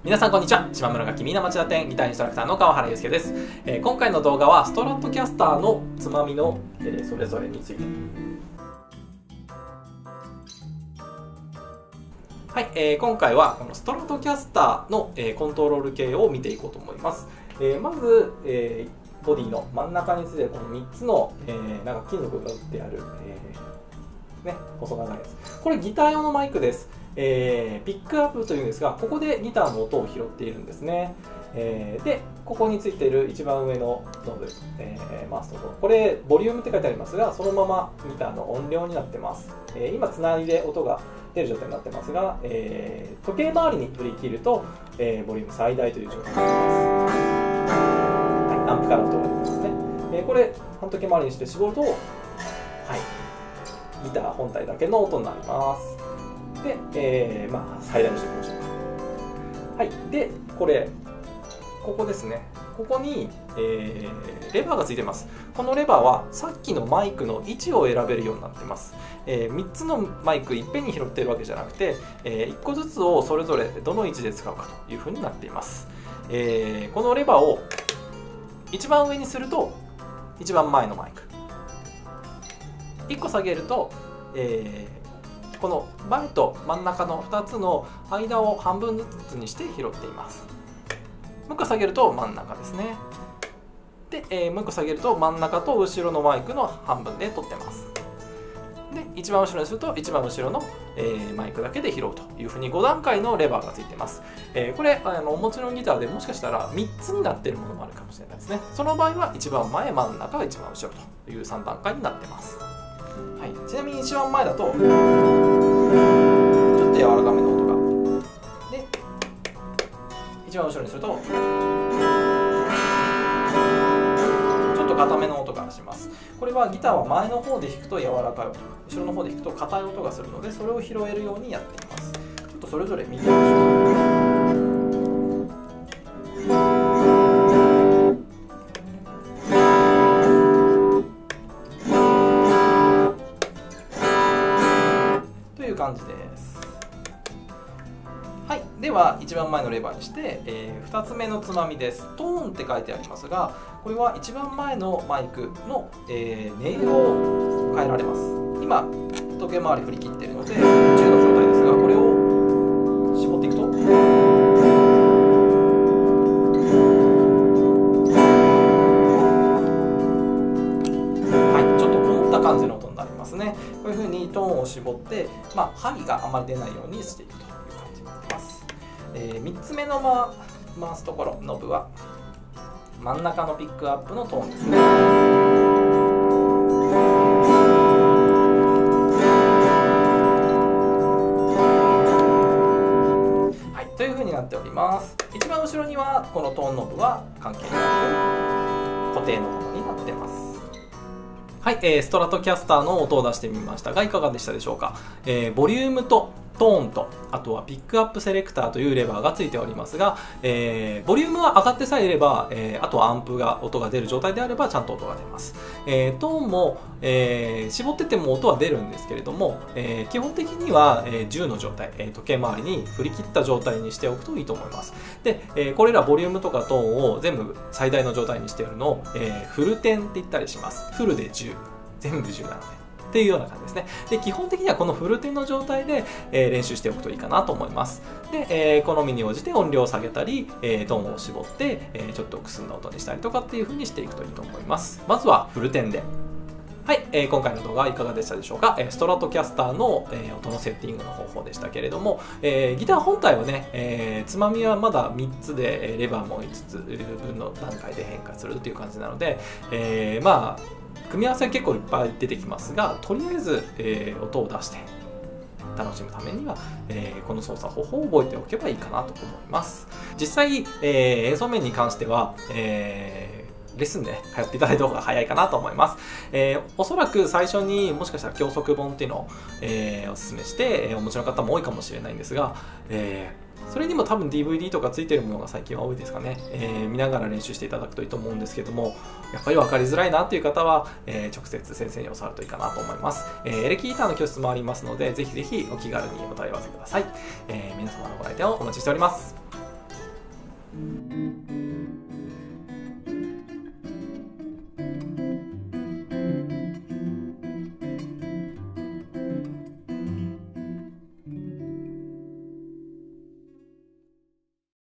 皆さんこんにちは。島村が君の町田店ギターインストラクターの川原祐介です。今回の動画はストラトキャスターのつまみの、それぞれについて。はい、今回はこのストラトキャスターの、コントロール系を見ていこうと思います。まず、ボディの真ん中についてこの3つの、なんか金属が打ってある、細長いやつ。これギター用のマイクです。ピックアップというんですが、ここでギターの音を拾っているんですね。で、ここについている一番上のノブ、回すところ、これボリュームって書いてありますが、そのままギターの音量になってます。今つないで音が出る状態になってますが、時計回りに振り切ると、ボリューム最大という状態になります。はい、アンプから音が出ますね。これ半時計回りにして絞ると、はい、ギター本体だけの音になります。で、最大にしておきましょうか。はい、で、ここですね。ここに、レバーがついてます。このレバーはさっきのマイクの位置を選べるようになってます。3つのマイクいっぺんに拾っているわけじゃなくて、1個ずつをそれぞれどの位置で使うかというふうになっています。このレバーを一番上にすると一番前のマイク。1個下げると、この前と真ん中の2つの間を半分ずつにして拾っています。もう1個下げると真ん中ですね。で、もう1個下げると真ん中と後ろのマイクの半分で取ってます。で、一番後ろにすると一番後ろの、マイクだけで拾うというふうに5段階のレバーがついています。これお持ちのギターでもしかしたら3つになっているものもあるかもしれないですね。その場合は一番前、真ん中、一番後ろという3段階になっています。はい、ちなみに一番前だとちょっと柔らかめの音がで、一番後ろにするとちょっと硬めの音がします。これはギターは前の方で弾くと柔らかい音、後ろの方で弾くと硬い音がするので、それを拾えるようにやっています。ちょっとそれぞれ見てみましょう。感じです。はい、では一番前のレバーにして、2つ目のつまみです。トーンって書いてありますが、これは一番前のマイクの、音色を変えられます。今時計回り振り切っているので中の状態ですが、これを絞っていくと、感じの音になりますね。こういう風にトーンを絞って、針があまり出ないようにしていくという感じになってます。3つ目の回すところノブは真ん中のピックアップのトーンですね。はい、という風になっております。一番後ろにはこのトーンノブは関係なく固定のものになってます。はい、ストラトキャスターの音を出してみましたがいかがでしたでしょうか。ボリュームとトーンと、あとはピックアップセレクターというレバーがついておりますが、ボリュームは上がってさえいれば、あとはアンプが音が出る状態であればちゃんと音が出ます。トーンも、絞ってても音は出るんですけれども、基本的には、10の状態、時計回りに振り切った状態にしておくといいと思います。で、これらボリュームとかトーンを全部最大の状態にしているのを、フルテンって言ったりします。フルで10、全部10なので。っていうような感じですね。で、基本的にはこのフルテンの状態で、練習しておくといいかなと思います。で、好みに応じて音量を下げたり、トーンを絞って、ちょっとくすんだ音にしたりとかっていう風にしていくといいと思います。まずはフルテンで。はい、今回の動画はいかがでしたでしょうか。ストラトキャスターの、音のセッティングの方法でしたけれども、ギター本体はね、つまみはまだ3つで、レバーも5つ分の段階で変化するという感じなので、組み合わせは結構いっぱい出てきますが、とりあえず、音を出して楽しむためには、この操作方法を覚えておけばいいかなと思います。実際、演奏面に関しては、レッスンで通っていただいた方が早いかなと思います。おそらく最初にもしかしたら教則本っていうのを、お勧めして、お持ちの方も多いかもしれないんですが、それにも多分 DVD とかついてるものが最近は多いですかね。見ながら練習していただくといいと思うんですけども、やっぱり分かりづらいなという方は、直接先生に教わるといいかなと思います。エレキギターの教室もありますので、ぜひぜひお気軽にお問い合わせください。皆様のご来店をお待ちしております。